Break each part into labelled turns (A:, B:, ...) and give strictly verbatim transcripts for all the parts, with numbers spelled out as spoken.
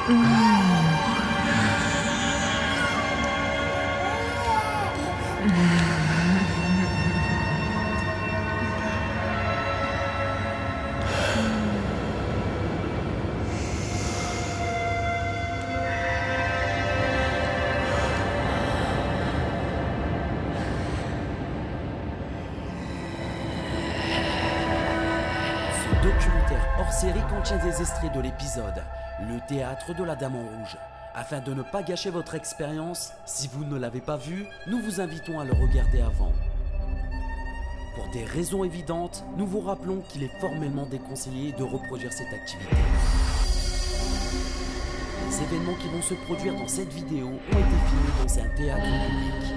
A: Hors-série contient des extraits de l'épisode Le théâtre de la Dame en Rouge. Afin de ne pas gâcher votre expérience, si vous ne l'avez pas vu, nous vous invitons à le regarder avant. Pour des raisons évidentes, nous vous rappelons qu'il est formellement déconseillé de reproduire cette activité. Les événements qui vont se produire dans cette vidéo ont été filmés dans un théâtre public.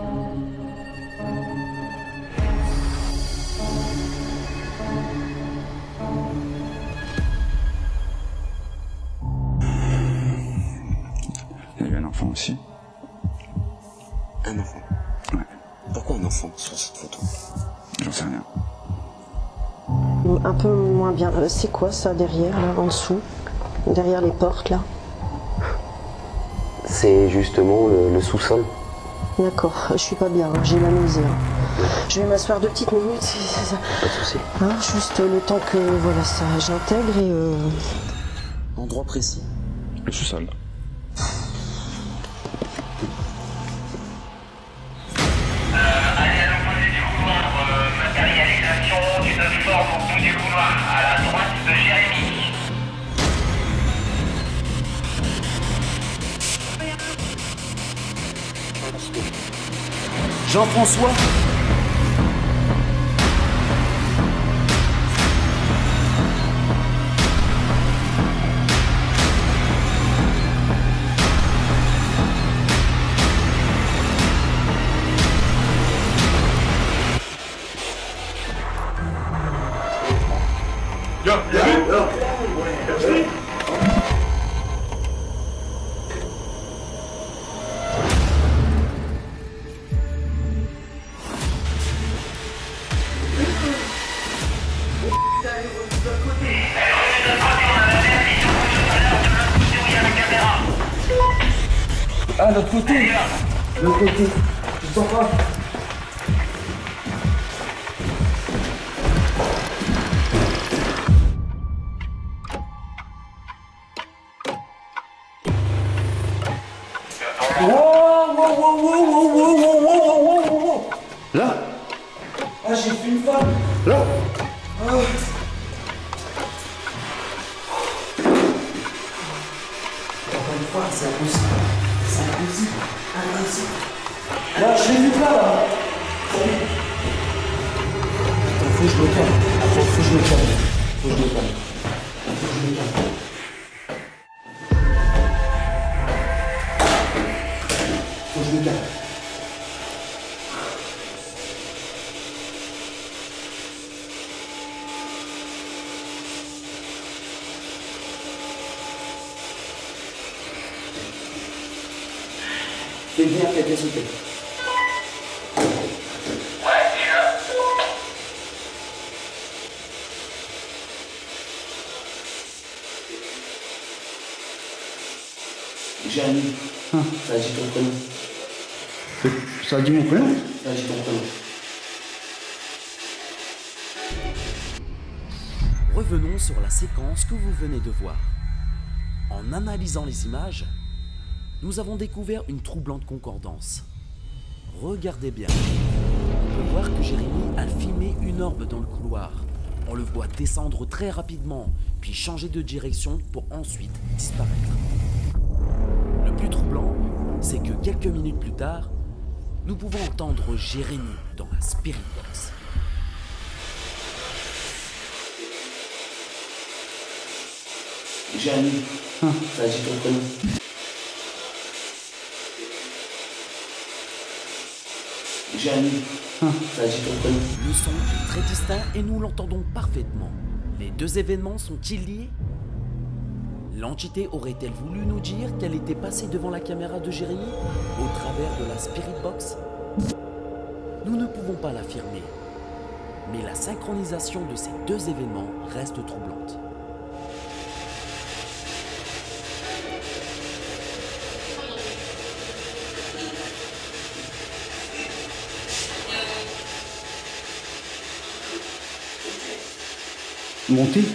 B: Il y a eu un enfant aussi.
C: Un enfant?
B: Ouais.
C: Pourquoi un enfant sur cette photo?
B: J'en sais rien.
D: Un peu moins bien. Euh, c'est quoi ça derrière, là, en dessous? Derrière les portes, là?
C: C'est justement le, le sous-sol.
D: D'accord, je suis pas bien, hein, j'ai la misère. Je vais m'asseoir deux petites minutes, c'est ça.
C: Pas de souci.
D: Hein, juste le temps que voilà, ça j'intègre et... Euh...
C: Endroit précis.
B: Le sous-sol.
E: Allez à l'opposé du couloir, euh, matérialisation d'une forme au bout du couloir, à la droite de Jérémy.
A: Jean-François ?
F: Ah, l'autre côté. L'autre côté. Tu sens pas? Wow, wow, wow, wow, wow, wow, wow, wow, wow, wow.
B: Là?
F: Ah, j'ai fait une femme.
B: Là?
F: Ah. Encore une fois, c'est impossible. C'est impossible. Impossible. Là, je l'ai vu là, là. Attends, faut que je me calme. Attends, faut que je me calme. Faut que je me calme. Faut que je me calme. Faut que je me calme. Fais bien qu'elle t'ait sauté.
E: Ouais, déjà.
F: Jérémy,
B: Hein?
F: ça a dit ton prénom.
B: Ça a dit mon prénom?
F: Ça a dit ton prénom.
A: Revenons sur la séquence que vous venez de voir. En analysant les images, nous avons découvert une troublante concordance. Regardez bien. On peut voir que Jérémy a filmé une orbe dans le couloir. On le voit descendre très rapidement, puis changer de direction pour ensuite disparaître. Le plus troublant, c'est que quelques minutes plus tard, nous pouvons entendre Jérémy dans la Spirit Box.
F: Jérémy,
B: Hein?
F: ça a dit ton prénom. Jérémy,
B: Hein?
F: ça a dit ton prénom.
A: Le son est très distinct et nous l'entendons parfaitement. Les deux événements sont-ils liés? L'entité aurait-elle voulu nous dire qu'elle était passée devant la caméra de Jérémy au travers de la Spirit Box? Nous ne pouvons pas l'affirmer, mais la synchronisation de ces deux événements reste troublante.
B: Montez.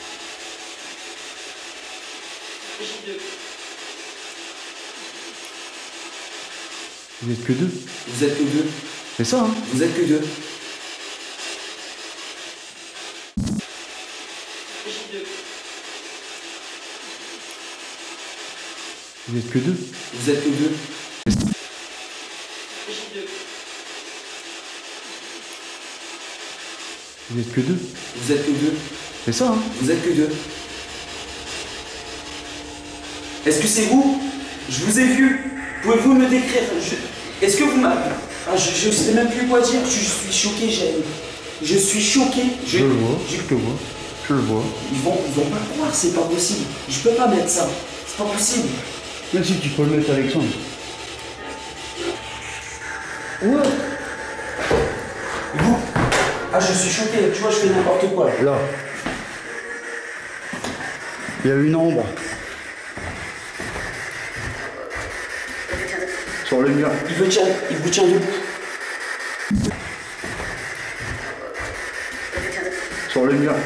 B: Vous êtes que deux.
F: Vous êtes que deux.
B: C'est ça, hein?
F: Vous êtes que deux.
B: Vous êtes que deux.
F: Vous êtes que deux.
B: Vous êtes que deux.
F: Vous êtes que deux.
B: C'est ça, hein?
F: Vous êtes que deux. Est-ce que c'est vous? Je vous ai vu. Pouvez-vous me décrire? Je... Est-ce que vous m'avez... Ah, je ne sais même plus quoi dire. Je, je suis choqué, j'ai... Je suis choqué. Je,
B: Je le vois,
F: je-
B: je le vois, je le vois.
F: Ils vont, ils vont pas croire, c'est pas possible. Je peux pas mettre ça. C'est pas possible.
B: Même si tu peux le mettre, Alexandre.
F: Ouais. Vous? Ah, je suis choqué. Tu vois, je fais n'importe quoi.
B: Là. Il y a une ombre. Sur le mur.
F: Il vous tient, il vous tient debout.
B: Sur le mur.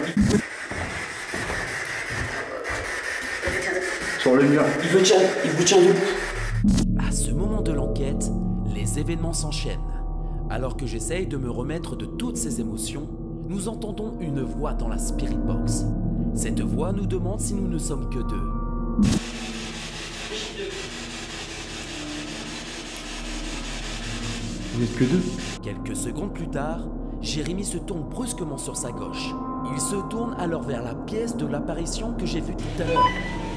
B: Sur le mur.
F: Il vous tient, il vous tient debout.
A: À ce moment de l'enquête, les événements s'enchaînent. Alors que j'essaye de me remettre de toutes ces émotions, nous entendons une voix dans la Spirit Box. Cette voix nous demande si nous ne sommes que deux.
B: Vous êtes que deux.
A: Quelques secondes plus tard, Jérémy se tourne brusquement sur sa gauche. Il se tourne alors vers la pièce de l'apparition que j'ai vue tout à l'heure.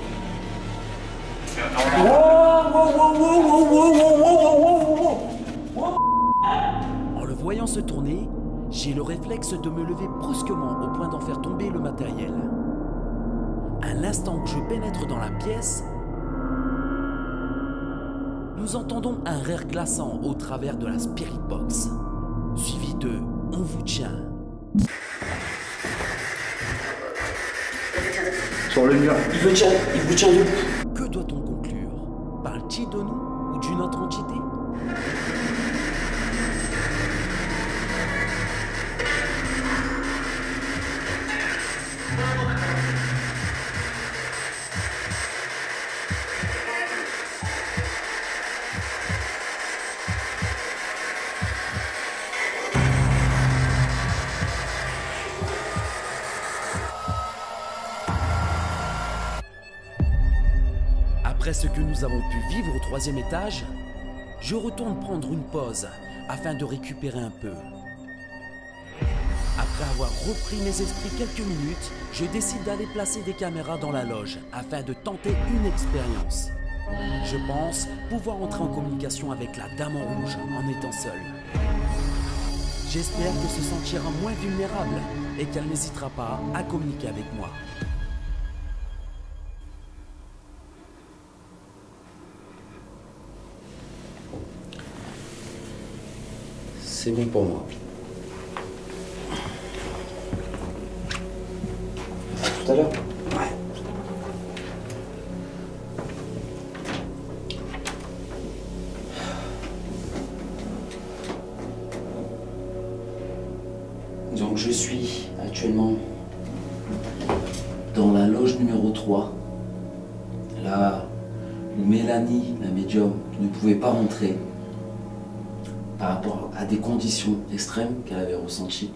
A: En le voyant se tourner, j'ai le réflexe de me lever brusquement au point d'en faire tomber le matériel. À l'instant que je pénètre dans la pièce, nous entendons un rire glaçant au travers de la Spirit Box, suivi de « On vous tient ».
B: Sur le mur.
F: Il vous tient, il vous tient debout.
A: Que doit-on conclure? Parle-t-il de nous ou d'une autre entité? Après ce que nous avons pu vivre au troisième étage, je retourne prendre une pause afin de récupérer un peu. Après avoir repris mes esprits quelques minutes, je décide d'aller placer des caméras dans la loge afin de tenter une expérience. Je pense pouvoir entrer en communication avec la Dame en Rouge en étant seul. J'espère qu'elle se sentira moins vulnérable et qu'elle n'hésitera pas à communiquer avec moi.
C: C'est bon pour moi. À tout à l'heure.
F: Ouais. Donc je suis actuellement dans la loge numéro trois, là où Mélanie, la médium, ne pouvait pas rentrer par rapport à des conditions extrêmes qu'elle avait ressenties.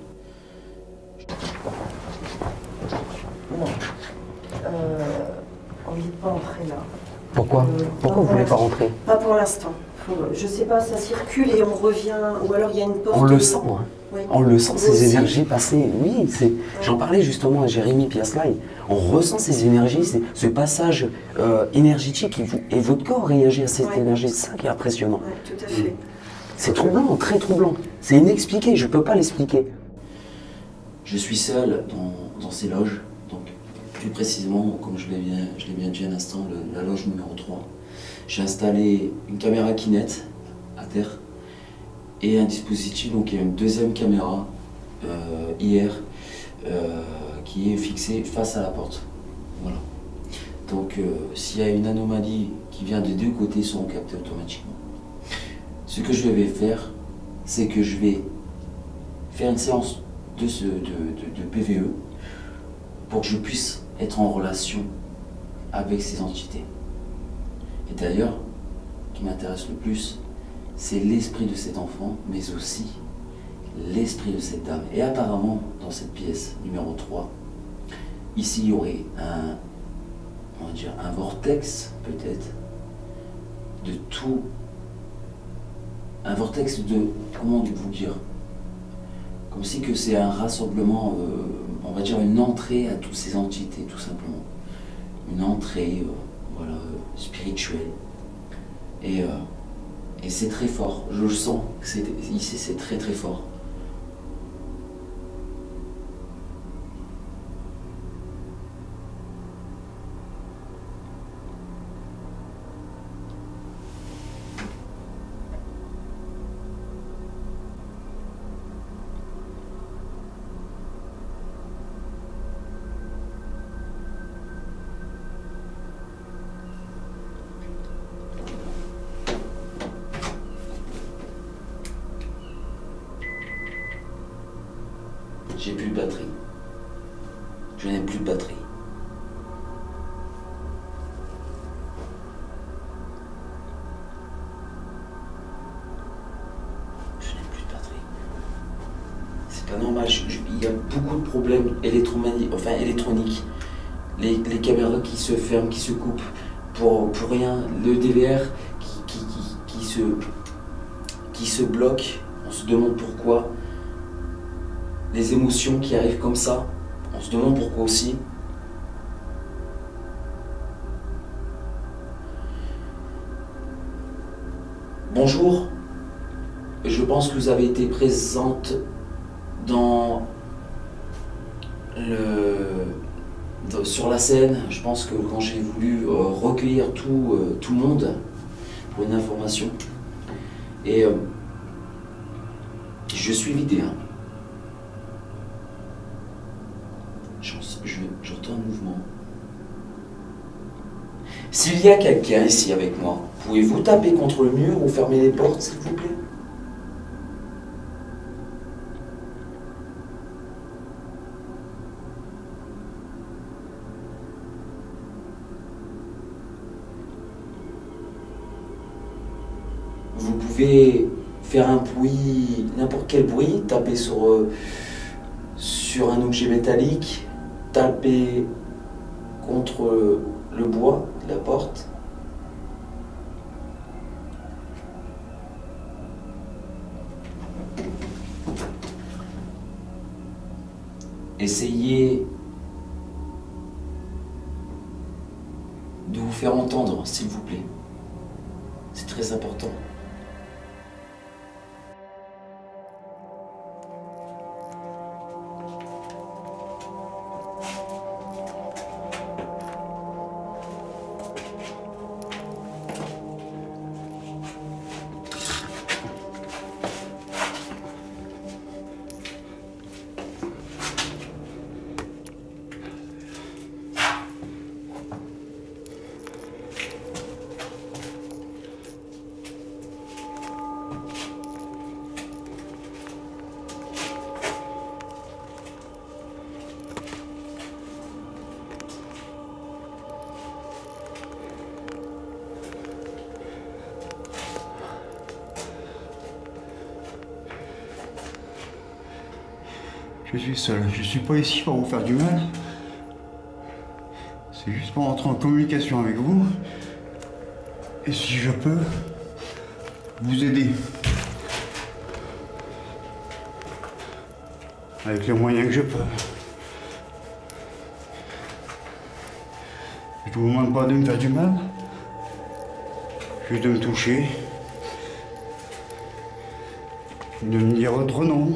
D: Non. Euh, envie de pas entrer là.
C: Pourquoi
D: Euh,
C: Pourquoi vous voulez pas rentrer?
D: Pas pour l'instant. Faut- Je sais pas, ça circule et on revient, ou alors il y a une porte.
C: On le sent, hein.
D: Oui.
C: On le sent,
D: Vous
C: ces
D: aussi
C: énergies passées. Oui, c'est. J'en parlais justement à Jérémy Piaslay. On ressent ces énergies, c'est- ce passage euh, énergétique et, vous- et votre corps réagit à cette
D: Ouais.
C: énergie. C'est ça qui est impressionnant.
D: Ouais, tout à fait.
C: C'est troublant, très troublant. C'est inexpliqué, je peux pas l'expliquer. Je suis seul dans, dans ces loges, donc plus précisément, comme je l'ai bien, je l'ai bien dit à l'instant, le- la loge numéro trois. J'ai installé une caméra Kinect à terre et un dispositif, donc il y a une deuxième caméra euh, I R euh, qui est fixée face à la porte. Voilà. Donc euh, s'il y a une anomalie qui vient des deux côtés, seront captées automatiquement. Ce que je vais faire, c'est que je vais faire une séance de, ce, de, de, de P V E
F: pour que je puisse être en relation avec ces entités. Et d'ailleurs, ce qui m'intéresse le plus, c'est l'esprit de cet enfant, mais aussi l'esprit de cette dame. Et apparemment, dans cette pièce numéro trois, ici, il y aurait un, on va dire, un vortex, peut-être, de tout. Un vortex de, comment vous dire, comme si que c'est un rassemblement, euh, on va dire une entrée à toutes ces entités, tout simplement. Une entrée, euh, voilà, euh, spirituelle. Et, euh, et c'est très fort, je le sens, ici c'est très très fort. J'ai plus de batterie. Je n'ai plus de batterie. Je n'ai plus de batterie. C'est pas normal. Je, je, il y a beaucoup de problèmes électromagnétiques, enfin électroniques. Les, les caméras qui se ferment, qui se coupent pour, pour rien. Le D V R qui, qui, qui, qui, se, qui se bloque. On se demande pourquoi. Les émotions qui arrivent comme ça, on se demande pourquoi aussi. Bonjour, je pense que vous avez été présente dans le, dans, sur la scène. Je pense que quand j'ai voulu euh, recueillir tout, euh, tout le monde pour une information, et euh, je suis vidéo. J'entends un mouvement. S'il y a quelqu'un ici avec moi, pouvez-vous taper contre le mur ou fermer les portes, s'il vous plaît? Vous pouvez faire un bruit, n'importe quel bruit, taper sur, euh, sur un objet métallique, taper contre le bois de la porte. Essayez de vous faire entendre, s'il vous plaît. C'est très important.
B: Je suis seul, je suis pas ici pour vous faire du mal. C'est juste pour entrer en communication avec vous. Et si je peux, vous aider. Avec les moyens que je peux. Je vous demande pas de me faire du mal. Juste de me toucher. De me dire votre nom.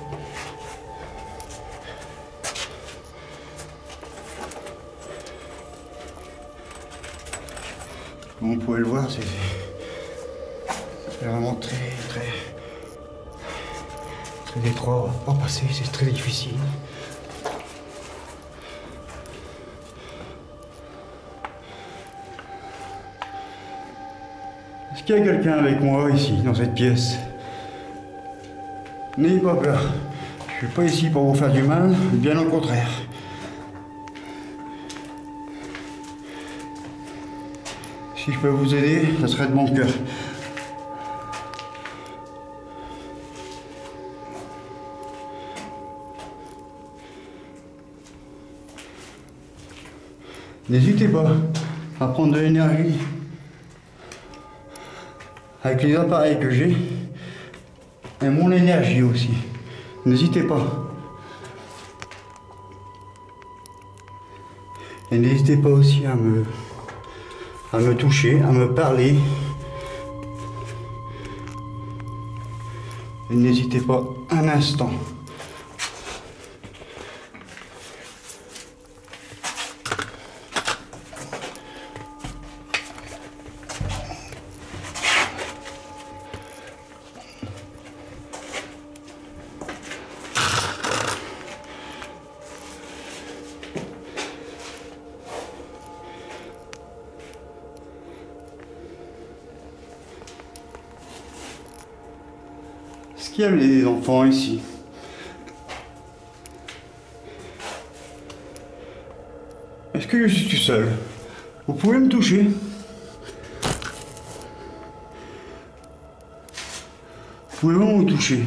B: Comme vous pouvez le voir, c'est vraiment très, très, très étroit. Pas passer, c'est très difficile. Est-ce qu'il y a quelqu'un avec moi ici, dans cette pièce? N'ayez pas peur. Je suis pas ici pour vous faire du mal, bien au contraire. Si je peux vous aider, ça serait de bon cœur. N'hésitez pas à prendre de l'énergie avec les appareils que j'ai et mon énergie aussi. N'hésitez pas. Et n'hésitez pas aussi à me, à me toucher, à me parler. Et n'hésitez pas un instant. Est-ce qu'il y a des enfants ici? Est-ce que je suis tout seul? Vous pouvez me toucher? Vous pouvez vraiment me toucher?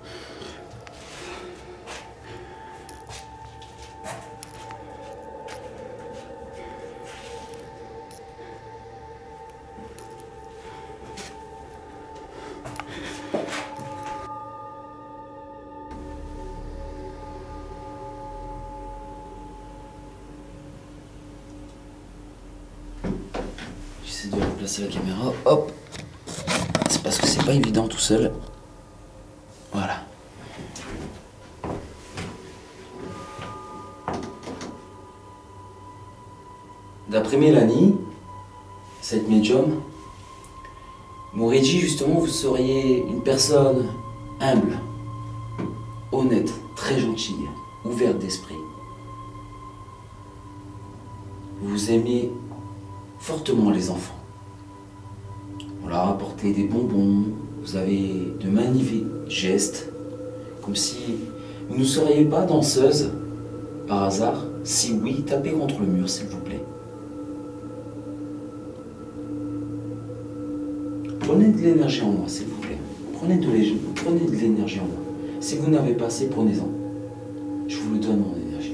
C: J'essaie de replacer la caméra, hop. C'est parce que c'est pas évident tout seul. Voilà. D'après Mélanie, cette médium, m'aurait dit justement vous seriez une personne humble, honnête, très gentille, ouverte d'esprit. Vous aimez fortement les enfants. On leur a apporté des bonbons, vous avez de magnifiques gestes, comme si vous ne seriez pas danseuse par hasard. Si oui, tapez contre le mur s'il vous plaît. Prenez de l'énergie en moi s'il vous plaît. Prenez de l'énergie en moi. Si vous n'avez pas assez, prenez-en. Je vous le donne mon énergie.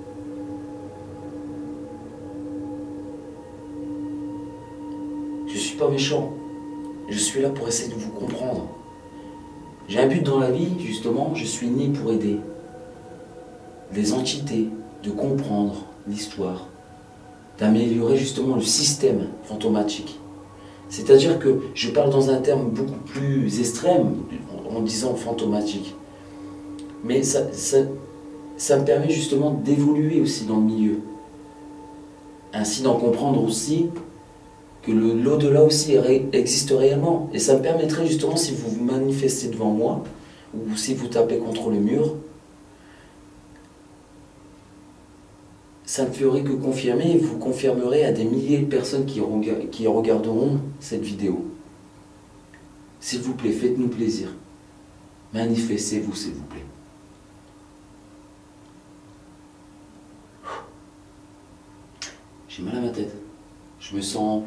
C: Je suis pas méchant. Je suis là pour essayer de vous comprendre. J'ai un but dans la vie, justement, je suis né pour aider les entités, de comprendre l'histoire, d'améliorer justement le système fantomatique. C'est-à-dire que je parle dans un terme beaucoup plus extrême en disant fantomatique. Mais ça, ça, ça me permet justement d'évoluer aussi dans le milieu. Ainsi d'en comprendre aussi que l'au-delà aussi existe réellement. Et ça me permettrait justement, si vous vous manifestez devant moi, ou si vous tapez contre le mur, ça ne ferait que confirmer, et vous confirmerez à des milliers de personnes qui, rega- qui regarderont cette vidéo. S'il vous plaît, faites-nous plaisir. Manifestez-vous, s'il vous plaît. J'ai mal à ma tête. Je me sens...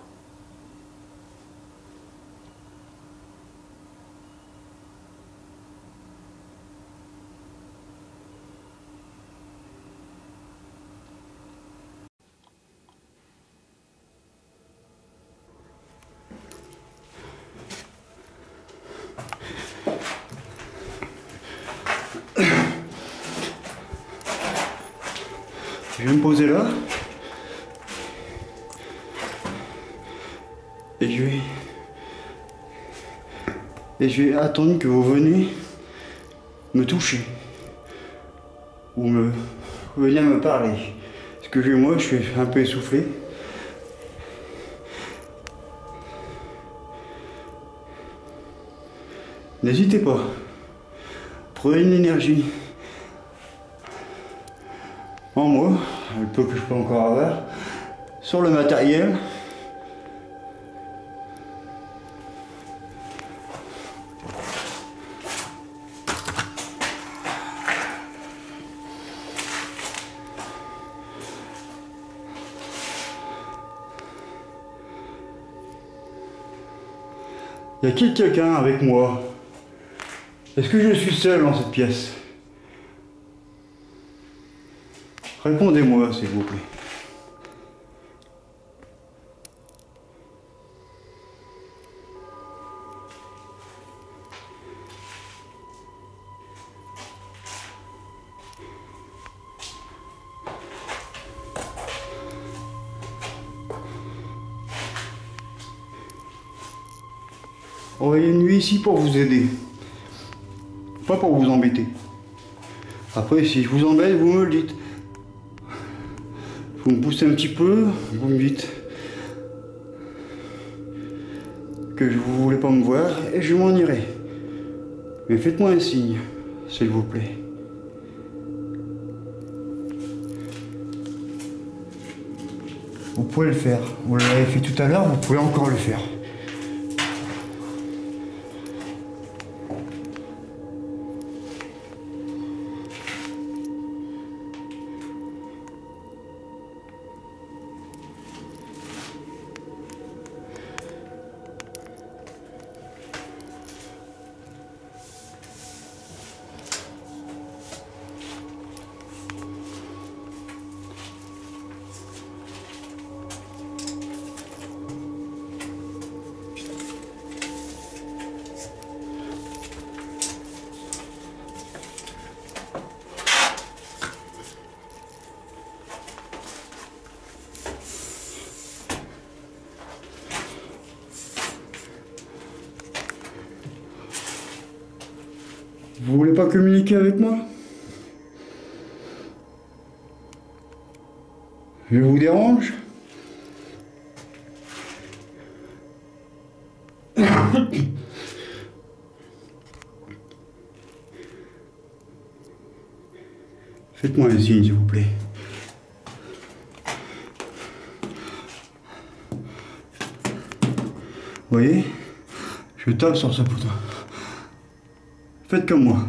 B: Je vais me poser là. Et je vais... Et je vais attendre que vous venez me toucher. Ou me... venir me parler. Parce que je- moi, je suis un peu essoufflé. N'hésitez pas. Prenez une énergie en moi, le peu que je peux encore avoir, sur le matériel. Y a-t-il quelqu'un avec moi? Est-ce que je suis seul dans cette pièce? Répondez-moi, s'il vous plaît. Envoyez une nuit ici pour vous aider. Pas pour vous embêter. Après, si je vous embête, vous me le dites. Vous me poussez un petit peu, vous me dites que je vous voulez pas me voir et je m'en irai. Mais faites-moi un signe, s'il vous plaît. Vous pouvez le faire. Vous l'avez fait tout à l'heure, vous pouvez encore le faire. Vous voulez pas communiquer avec moi? Je vous dérange? Faites-moi un signe, s'il vous plaît. Vous voyez? Je tape sur ce poteau. Faites comme moi.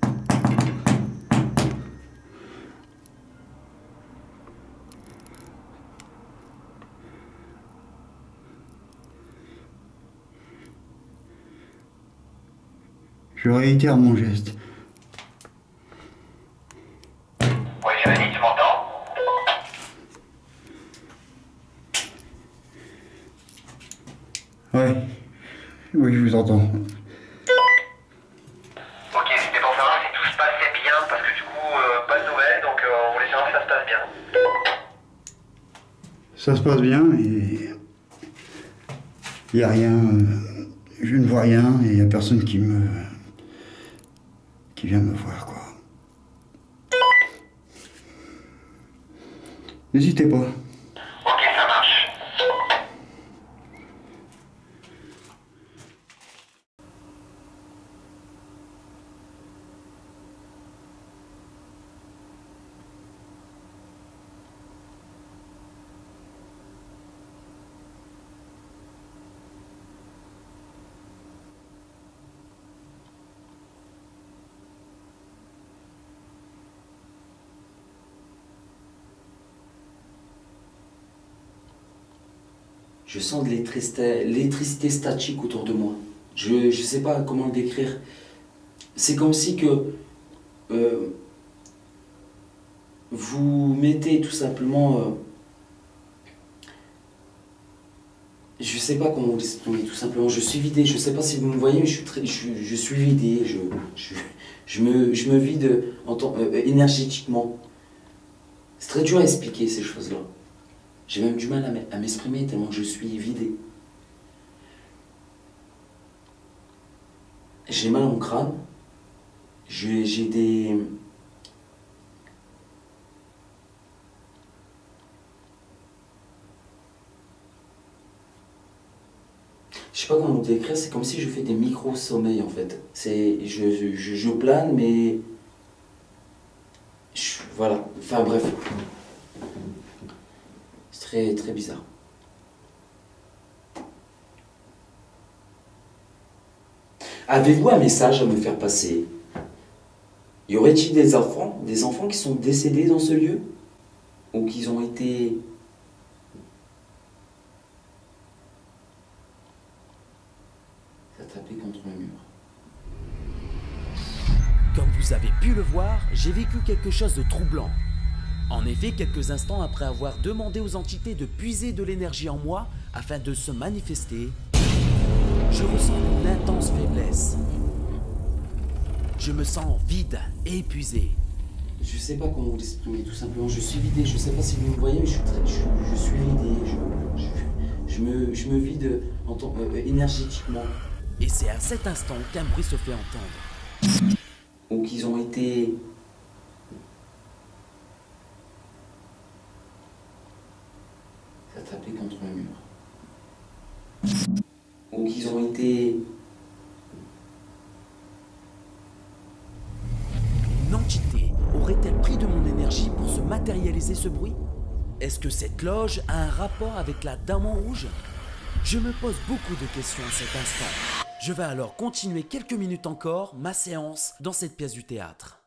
B: Je réitère mon geste.
E: Oui, Jérémy, tu m'entends?
B: Ouais. Oui, je vous entends.
E: Ok, c'était pour savoir si tout se passait bien, parce que du coup, euh, pas de nouvelles, donc euh, on voulait savoir si ça se passe bien.
B: Ça se passe bien et il n'y a rien, euh, je ne vois rien et il n'y a personne qui me, qui vient me voir, quoi. N'hésitez pas.
E: Ok, ça marche.
F: Je sens de l'électricité l'électricité statique autour de moi. Je ne sais pas comment le décrire. C'est comme si que euh, vous mettez tout simplement... Euh, je ne sais pas comment vous l'exprimer, tout simplement. Je suis vidé. Je ne sais pas si vous me voyez, mais je suis, très, je, je suis vidé. Je, je, je, me, je me vide en temps, euh, énergétiquement. C'est très dur à expliquer ces choses-là. J'ai même du mal à m'exprimer tellement je suis vidé. J'ai mal au crâne. J'ai des... Je sais pas comment vous décrire, c'est comme si je fais des micro-sommeils en fait. C'est, je, je, je plane, mais... Je, voilà, enfin bref. C'est très, très bizarre. Avez-vous un message à me faire passer? Y aurait-il des enfants, des enfants qui sont décédés dans ce lieu? Ou qui ont été...
A: vous avez pu le voir, j'ai vécu quelque chose de troublant. En effet, quelques instants après avoir demandé aux entités de puiser de l'énergie en moi afin de se manifester, je ressens une intense faiblesse. Je me sens vide et épuisé.
F: Je sais pas comment vous l'exprimer, tout simplement. Je suis vidé. Je sais pas si vous me voyez, mais je suis, très, je, je suis vidé. Je, je, je, me, je me vide en tant, euh, énergétiquement.
A: Et c'est à cet instant qu'un bruit se fait entendre.
F: Ou qu'ils ont été... Ça tapait contre le mur. Ou qu'ils ont été...
A: Une entité aurait-elle pris de mon énergie pour se matérialiser ce bruit? Est-ce que cette loge a un rapport avec la Dame en rouge? Je me pose beaucoup de questions à cet instant. Je vais alors continuer quelques minutes encore ma séance dans cette pièce du théâtre.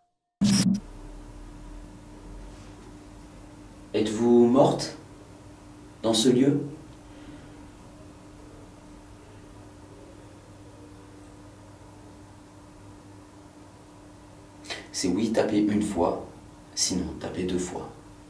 F: Êtes-vous morte dans ce lieu? C'est oui, tapez une fois, sinon tapez deux fois.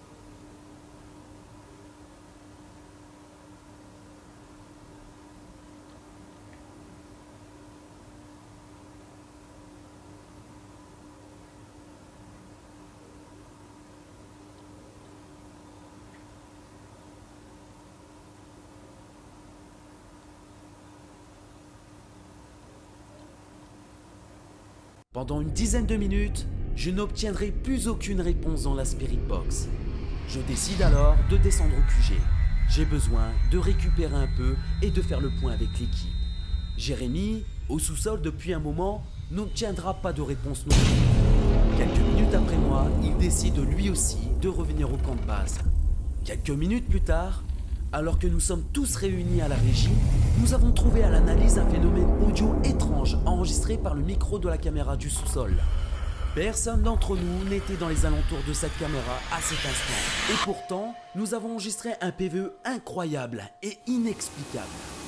A: Pendant une dizaine de minutes, je n'obtiendrai plus aucune réponse dans la Spirit Box. Je décide alors de descendre au Q G. J'ai besoin de récupérer un peu et de faire le point avec l'équipe. Jérémy, au sous-sol depuis un moment, n'obtiendra pas de réponse non plus. Quelques minutes après moi, il décide lui aussi de revenir au camp de base. Quelques minutes plus tard, alors que nous sommes tous réunis à la régie, nous avons trouvé à l'analyse un phénomène audio étrange enregistré par le micro de la caméra du sous-sol. Personne d'entre nous n'était dans les alentours de cette caméra à cet instant. Et pourtant, nous avons enregistré un P V E incroyable et inexplicable.